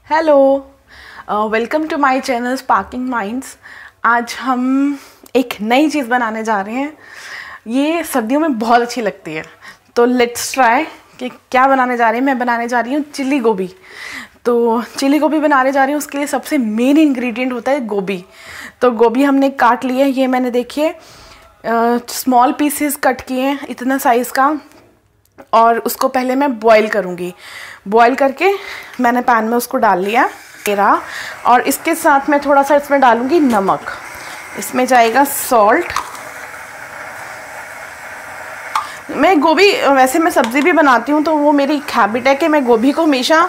Hello, welcome to my channel sparking minds. आज हम एक नई चीज़ बनाने जा रहे हैं। ये सर्दियों में बहुत अच्छी लगती है, तो लेट्स ट्राई कि क्या बनाने जा रहे हैं। मैं बनाने जा रही हूँ चिली गोभी। तो चिली गोभी बनाने जा रही हूँ, उसके लिए सबसे मेन इंग्रेडिएंट होता है गोभी। तो गोभी हमने काट लिया है, ये मैंने देखिए स्मॉल पीसेस कट किए हैं, इतना साइज़ का। और उसको पहले मैं बॉईल करूँगी। बॉईल करके मैंने पैन में उसको डाल लिया मेरा। और इसके साथ मैं थोड़ा सा इसमें डालूँगी नमक, इसमें जाएगा सॉल्ट। मैं गोभी वैसे मैं सब्ज़ी भी बनाती हूँ, तो वो मेरी एक हैबिट है कि मैं गोभी को हमेशा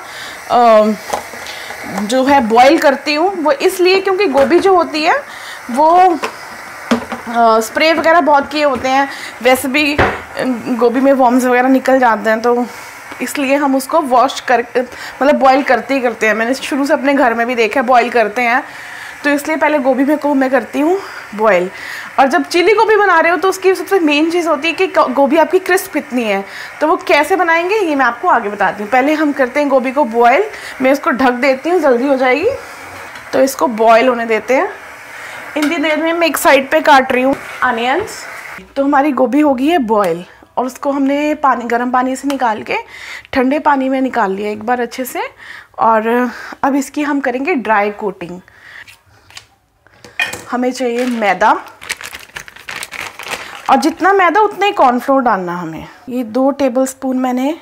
जो है बॉईल करती हूँ। वो इसलिए क्योंकि गोभी जो होती है वो स्प्रे वगैरह बहुत किए होते हैं, वैसे भी गोभी में वॉर्म्स वगैरह निकल जाते हैं, तो इसलिए हम उसको वॉश कर मतलब बॉईल करते ही करते हैं। मैंने शुरू से अपने घर में भी देखा है बॉईल करते हैं, तो इसलिए पहले गोभी में को मैं करती हूँ बॉईल। और जब चिली गोभी बना रहे हो तो उसकी सबसे मेन चीज़ होती है कि गोभी आपकी क्रिस्प कितनी है। तो वो कैसे बनाएंगे ये मैं आपको आगे बताती हूँ। पहले हम करते हैं गोभी को बॉईल। मैं इसको ढक देती हूँ, जल्दी हो जाएगी। तो इसको बॉईल होने देते हैं। इतनी देर में मैं एक साइड पे काट रही हूँ अनियंस। तो हमारी गोभी हो गई है बॉईल, और उसको हमने गर्म पानी से निकाल के ठंडे पानी में निकाल लिया एक बार अच्छे से। और अब इसकी हम करेंगे ड्राई कोटिंग। हमें चाहिए मैदा, और जितना मैदा उतना ही कॉर्नफ्लोर डालना हमें। ये 2 टेबलस्पून मैंने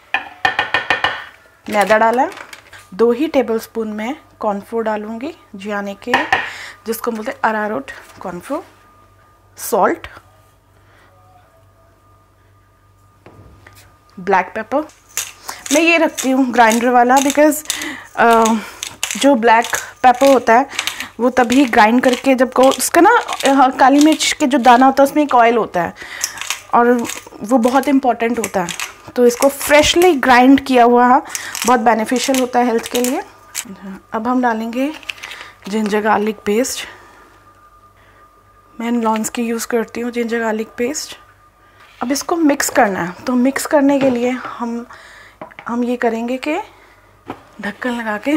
मैदा डाला, 2 ही टेबलस्पून मैं कॉर्नफ्लोर डालूंगी यानी कि जिसको बोलते हैं arrowroot cornflour. Salt, black pepper. मैं ये रखती हूँ ग्राइंडर वाला, बिकॉज़ जो ब्लैक पेपर होता है वो तभी ग्राइंड करके जब को उसका ना काली मिर्च के जो दाना होता है उसमें एक ऑयल होता है, और वो बहुत इम्पॉर्टेंट होता है। तो इसको फ्रेशली ग्राइंड किया हुआ बहुत बेनिफिशियल होता है हेल्थ के लिए। अब हम डालेंगे जिंजर गार्लिक पेस्ट। मैं लॉन्स की यूज़ करती हूँ जिंजर गार्लिक पेस्ट। अब इसको मिक्स करना है, तो मिक्स करने के लिए हम ये करेंगे कि ढक्कन लगा के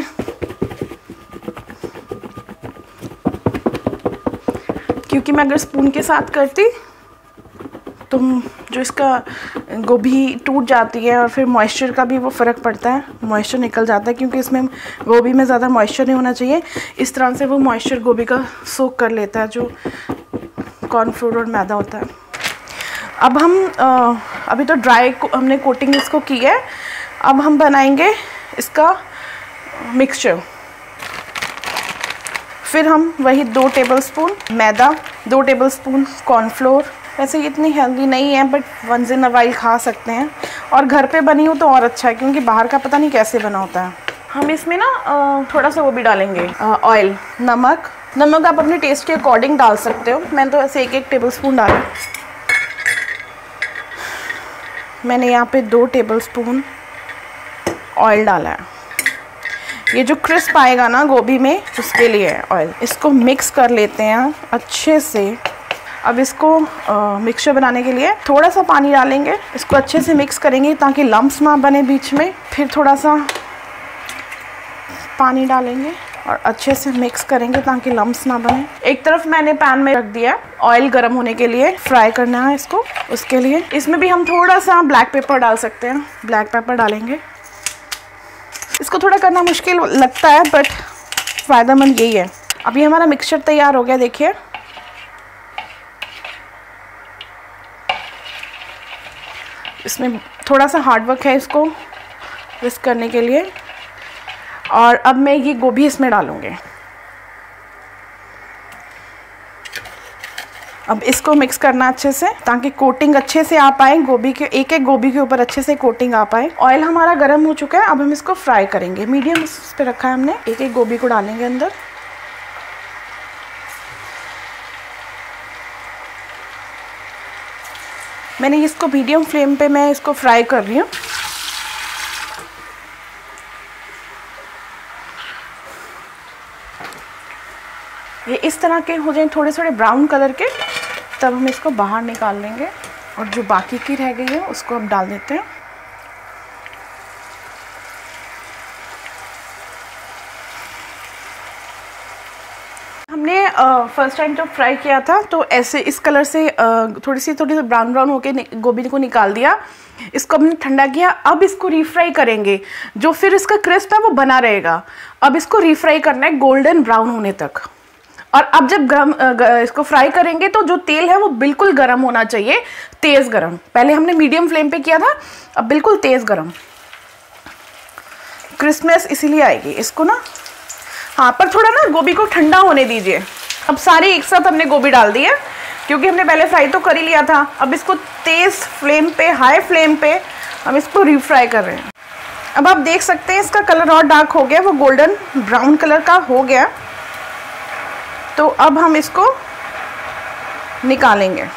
क्योंकि मैं अगर स्पून के साथ करती तो जो इसका गोभी टूट जाती है, और फिर मॉइस्चर का भी वो फ़र्क पड़ता है, मॉइस्चर निकल जाता है, क्योंकि इसमें गोभी में ज़्यादा मॉइस्चर नहीं होना चाहिए। इस तरह से वो मॉइस्चर गोभी का सोक कर लेता है जो कॉर्नफ्लोर और मैदा होता है। अब हम अभी तो ड्राई हमने कोटिंग इसको की है। अब हम बनाएंगे इसका मिक्सचर। फिर हम वही 2 टेबलस्पून मैदा, 2 टेबलस्पून कॉर्नफ्लोर। वैसे ये इतनी हेल्दी नहीं है, but once in a while खा सकते हैं, और घर पे बनी हो तो और अच्छा है, क्योंकि बाहर का पता नहीं कैसे बना होता है। हम इसमें ना थोड़ा सा वो भी डालेंगे ऑयल। नमक आप अपने टेस्ट के अकॉर्डिंग डाल सकते हो। मैंने तो ऐसे 1 टेबलस्पून डाला। मैंने यहाँ पे 2 टेबलस्पून ऑयल डाला है। ये जो क्रिस्प आएगा ना गोभी में, उसके लिए है ऑयल। इसको मिक्स कर लेते हैं अच्छे से। अब इसको मिक्सचर बनाने के लिए थोड़ा सा पानी डालेंगे, इसको अच्छे से मिक्स करेंगे ताकि लम्प्स ना बने बीच में। फिर थोड़ा सा पानी डालेंगे और अच्छे से मिक्स करेंगे ताकि लम्प्स ना बने। एक तरफ मैंने पैन में रख दिया ऑयल गर्म होने के लिए, फ्राई करना है इसको। उसके लिए इसमें भी हम थोड़ा सा ब्लैक पेपर डाल सकते हैं। ब्लैक पेपर डालेंगे। इसको थोड़ा करना मुश्किल लगता है, बट फ़ायदेमंद यही है। अभी हमारा मिक्सचर तैयार हो गया, देखिए। इसमें थोड़ा सा हार्ड वर्क है इसको विस्क करने के लिए। और अब मैं ये गोभी इसमें डालूँगी। अब इसको मिक्स करना अच्छे से ताकि कोटिंग अच्छे से आ पाए गोभी के, एक गोभी के ऊपर अच्छे से कोटिंग आ पाए। ऑयल हमारा गर्म हो चुका है। अब हम इसको फ्राई करेंगे। मीडियम पे रखा है हमने। एक गोभी को डालेंगे अंदर। मैंने इसको मीडियम फ्लेम पे मैं इसको फ्राई कर रही हूँ। ये इस तरह के हो जाए थोड़े थोड़े ब्राउन कलर के, तब हम इसको बाहर निकाल लेंगे। और जो बाकी की रह गई है उसको अब डाल देते हैं। फर्स्ट टाइम जब फ्राई किया था तो ऐसे इस कलर से थोड़ी सी ब्राउन ब्राउन होके गोभी को निकाल दिया। इसको हमने ठंडा किया। अब इसको रीफ्राई करेंगे, जो फिर इसका क्रिस्प है वो बना रहेगा। अब इसको रीफ्राई करना है गोल्डन ब्राउन होने तक। और अब जब इसको फ्राई करेंगे तो जो तेल है वो बिल्कुल गर्म होना चाहिए, तेज़ गर्म। पहले हमने मीडियम फ्लेम पे किया था, अब बिल्कुल तेज़ गर्म। क्रिस्पनेस इसीलिए आएगी इसको ना। हाँ, पर थोड़ा ना गोभी को ठंडा होने दीजिए। अब सारे एक साथ हमने गोभी डाल दी है, क्योंकि हमने पहले फ्राई तो कर ही लिया था। अब इसको तेज़ फ्लेम पे, हाई फ्लेम पे हम इसको रीफ्राई कर रहे हैं। अब आप देख सकते हैं इसका कलर और डार्क हो गया, वो गोल्डन ब्राउन कलर का हो गया। तो अब हम इसको निकालेंगे।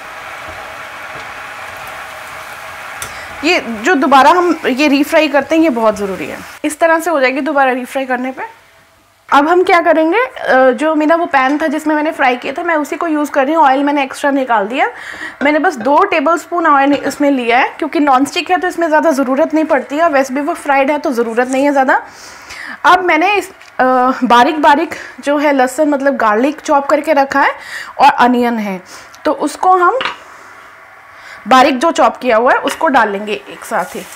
ये जो दोबारा हम ये रीफ्राई करते हैं ये बहुत ज़रूरी है। इस तरह से हो जाएगी दोबारा रीफ्राई करने पे। अब हम क्या करेंगे, जो मेरा वो पैन था जिसमें मैंने फ्राई किया था, मैं उसी को यूज़ कर रही हूँ। ऑयल मैंने एक्स्ट्रा निकाल दिया। मैंने बस 2 टेबलस्पून ऑयल इसमें लिया है, क्योंकि नॉन स्टिक है तो इसमें ज़्यादा ज़रूरत नहीं पड़ती है। वैसे भी वो फ्राइड है तो ज़रूरत नहीं है ज़्यादा। अब मैंने इस बारीक बारीक जो है लहसुन मतलब गार्लिक चॉप करके रखा है, और अनियन है, तो उसको हम बारीक जो चॉप किया हुआ है उसको डाल लेंगे एक साथ ही।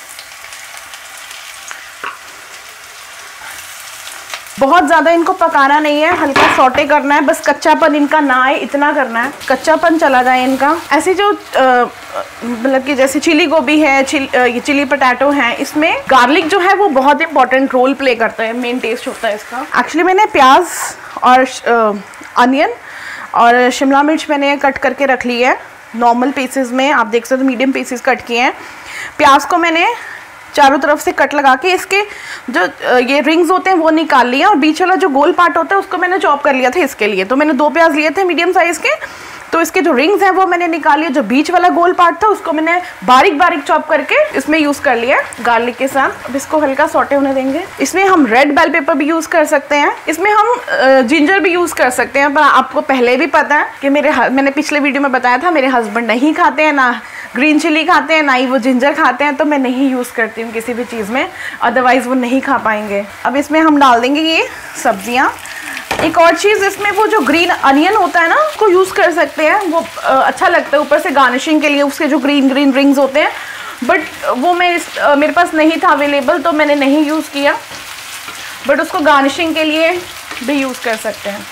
बहुत ज़्यादा इनको पकाना नहीं है, हल्का सौटे करना है, बस कच्चापन इनका ना आए इतना करना है, कच्चापन चला जाए इनका। ऐसे जो मतलब कि जैसे चिली गोभी है, ये चिली पोटैटो है, इसमें गार्लिक जो है वो बहुत इंपॉर्टेंट रोल प्ले करता है, मेन टेस्ट होता है इसका। एक्चुअली मैंने प्याज और अनियन और शिमला मिर्च मैंने कट करके रख ली है नॉर्मल पीसेस में। आप देख सकते हो मीडियम पीसेस कट किए हैं। प्याज को मैंने चारों तरफ से कट लगा के इसके जो ये रिंग्स होते हैं वो निकाल लिया, और बीच वाला जो गोल पार्ट होता है उसको मैंने चॉप कर लिया था इसके लिए। तो मैंने 2 प्याज लिए थे मीडियम साइज़ के, तो इसके जो रिंग्स हैं वो मैंने निकाल लिया। जो बीच वाला गोल पार्ट था उसको मैंने बारीक बारीक चॉप करके इसमें यूज़ कर लिया गार्लिक के साथ। अब इसको हल्का सौटे होने देंगे। इसमें हम रेड बेल पेपर भी यूज़ कर सकते हैं, इसमें हम जिंजर भी यूज़ कर सकते हैं। पर आपको पहले भी पता है कि मैंने पिछले वीडियो में बताया था मेरे हस्बैंड नहीं खाते हैं, ना ग्रीन चिली खाते हैं, ना ही वो जिंजर खाते हैं, तो मैं नहीं यूज़ करती हूँ किसी भी चीज़ में, अदरवाइज़ वो नहीं खा पाएंगे। अब इसमें हम डाल देंगे ये सब्जियाँ। एक और चीज़, इसमें वो जो ग्रीन अनियन होता है ना उसको यूज़ कर सकते हैं, वो अच्छा लगता है ऊपर से गार्निशिंग के लिए, उसके जो ग्रीन ग्रीन रिंग्स होते हैं। बट वो मेरे पास नहीं था अवेलेबल, तो मैंने नहीं यूज़ किया। बट उसको गार्निशिंग के लिए भी यूज़ कर सकते हैं,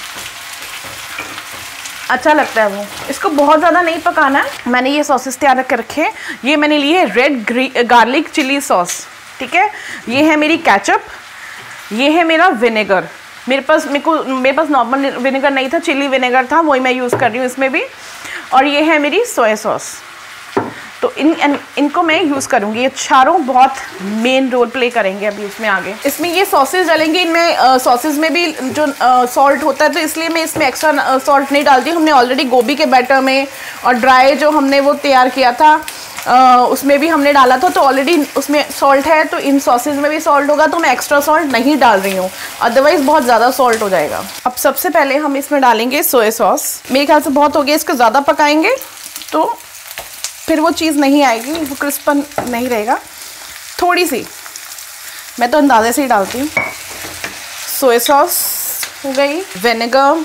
अच्छा लगता है वो। इसको बहुत ज़्यादा नहीं पकाना है। मैंने ये सॉसेस तैयार कर रखे हैं। ये मैंने ली है रेड गार्लिक चिली सॉस, ठीक है। ये है मेरी केचप, ये है मेरा विनेगर। मेरे पास नॉर्मल विनेगर नहीं था, चिली विनेगर था, वही मैं यूज़ कर रही हूँ इसमें भी। और ये है मेरी सोया सॉस। तो इनको मैं यूज़ करूँगी। ये चारों बहुत मेन रोल प्ले करेंगे अभी इसमें आगे। इसमें ये सॉसेज डालेंगे, इनमें सॉसेज में भी जो सॉल्ट होता है, तो इसलिए मैं इसमें एक्स्ट्रा सॉल्ट नहीं डालती। हमने ऑलरेडी गोभी के बैटर में और ड्राई जो हमने वो तैयार किया था उसमें भी हमने डाला था, तो ऑलरेडी उसमें सॉल्ट है, तो इन सॉसेज में भी सॉल्ट होगा, तो मैं एक्स्ट्रा सॉल्ट नहीं डाल रही हूँ, अदरवाइज़ बहुत ज़्यादा सॉल्ट हो जाएगा। अब सबसे पहले हम इसमें डालेंगे सोया सॉस। मेरे ख्याल से बहुत हो गया, इसको ज़्यादा पकाएंगे तो फिर वो चीज़ नहीं आएगी, वो क्रिस्पन नहीं रहेगा। थोड़ी सी मैं तो अंदाजे से ही डालती हूँ। सोया सॉस हो गई, विनेगर,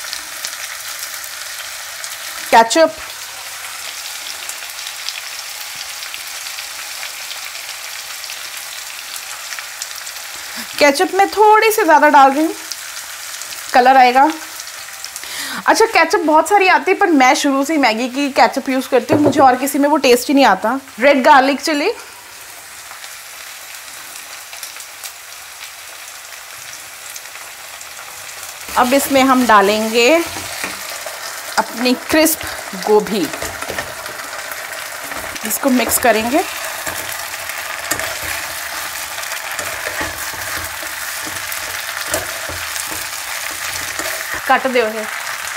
केचप, केचप में थोड़ी सी ज़्यादा डाल रही हूँ, कलर आएगा। अच्छा, केचप बहुत सारी आती है, पर मैं शुरू से ही मैगी की केचप यूज़ करती हूँ, मुझे और किसी में वो टेस्ट ही नहीं आता। रेड गार्लिक चिली, अब इसमें हम डालेंगे अपनी क्रिस्प गोभी, इसको मिक्स करेंगे। काट दो है।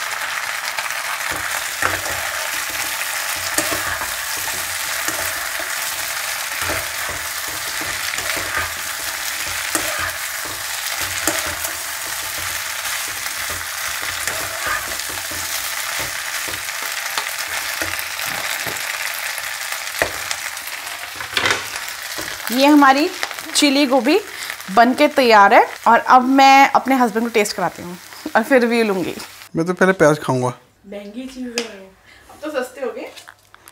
ये हमारी चिली गोभी बनके तैयार है, और अब मैं अपने हस्बैंड को टेस्ट कराती हूँ और फिर रिव्यू लूँगी। मैं तो पहले प्याज खाऊंगा। महंगी चीजें हैं, अब तो सस्ते हो गए।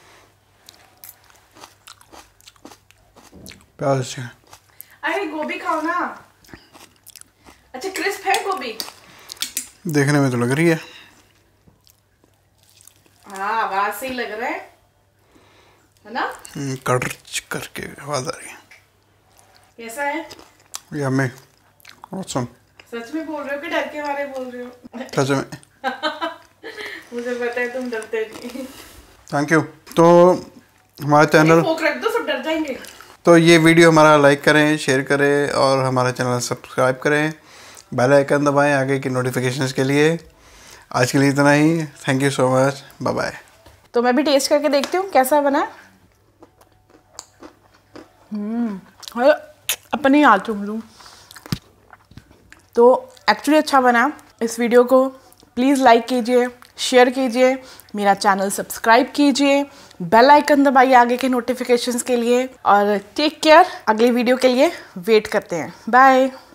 प्याज अच्छे हैं। अरे गोभी खाओ ना। अच्छा क्रिस्प है गोभी? देखने में तो लग रही है। हाँ आवाज से ही लग रहा है ना? कड़च करके आवाज आ रही है। कैसा है? Yummy, awesome. सच में बोल रहे हो कि डर के मारे बोल रहे हो? सच में। मुझे पता है तुम डरते नहीं। Thank you. तो हमारा चैनल फोक रख दो, सब डर जाएंगे। तो ये वीडियो हमारा लाइक करें, शेयर करें और हमारा चैनल सब्सक्राइब करें। बेल आइकन दबाएं आगे की नोटिफिकेशंस के लिए। आज के लिए इतना ही। Thank you so much. Bye bye. तो मैं भी टेस्ट करके देखती हूँ कैसा बना। अपनी हाथ लूँ तो एक्चुअली अच्छा बना। इस वीडियो को प्लीज़ लाइक कीजिए, शेयर कीजिए, मेरा चैनल सब्सक्राइब कीजिए, बेल आइकन दबाइए आगे के नोटिफिकेशंस के लिए और टेक केयर। अगली वीडियो के लिए वेट करते हैं। बाय।